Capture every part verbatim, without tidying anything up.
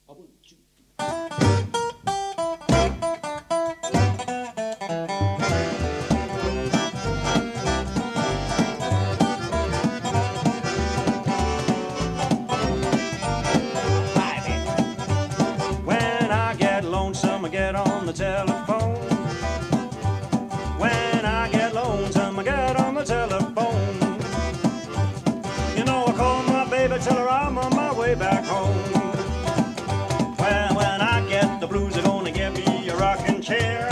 When I get lonesome, I get on the telephone. When I get lonesome, I get on the telephone. You know, I call my baby, tell her I'm on my way back home. Well, when I get the blues, they're gonna get me a rocking chair.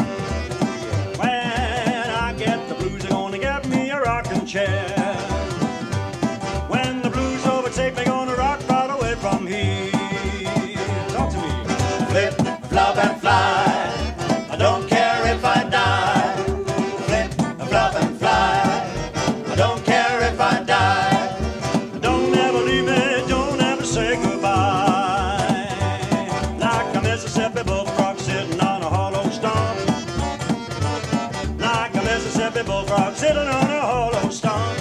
When I get the blues, they're gonna get me a rocking chair. When the blues overtake me, gonna rock right away from here. Talk to me. Flip, flop and fly. I don't care if I die. Flip, flop and fly. I don't care if I die. Don't ever leave me, don't ever say goodbye. Like a Mississippi bullfrog sitting on a hollow stump. Like a Mississippi bullfrog sitting on a hollow stump.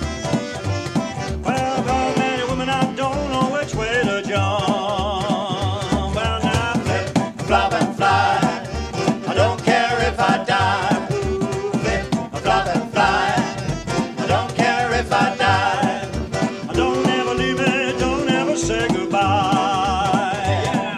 Well, how many women I don't know which way to jump. Well, now flip, Flop and fly. I don't care if I die. Flip, flop and fly. I don't care if I die. don't ever leave me, don't ever say goodbye. Yeah.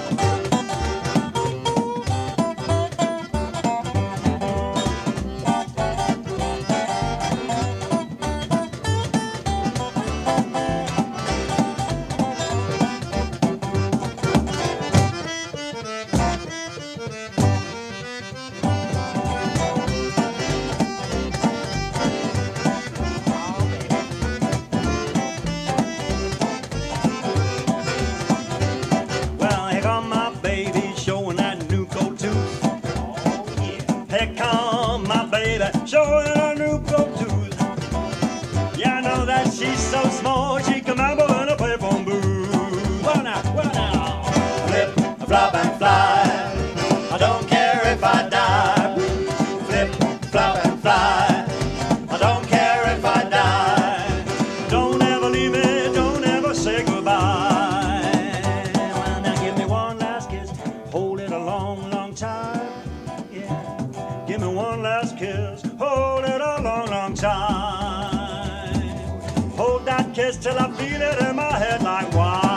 Well, here come my baby showing that new gold tooth. Here come my baby showing her new gold tooth. Yeah, I know that she's so small she can remember when I play from boo. Well now, well now. Flip, flop and fly. I don't care if I die. Flip, flop and fly. I don't care if I die. Don't ever leave me, don't ever say goodbye. Well, now give me one last kiss, hold it a long, long time. Yeah, give me one last kiss, hold it a long, long time. Hold that kiss till I feel it in my head like wine.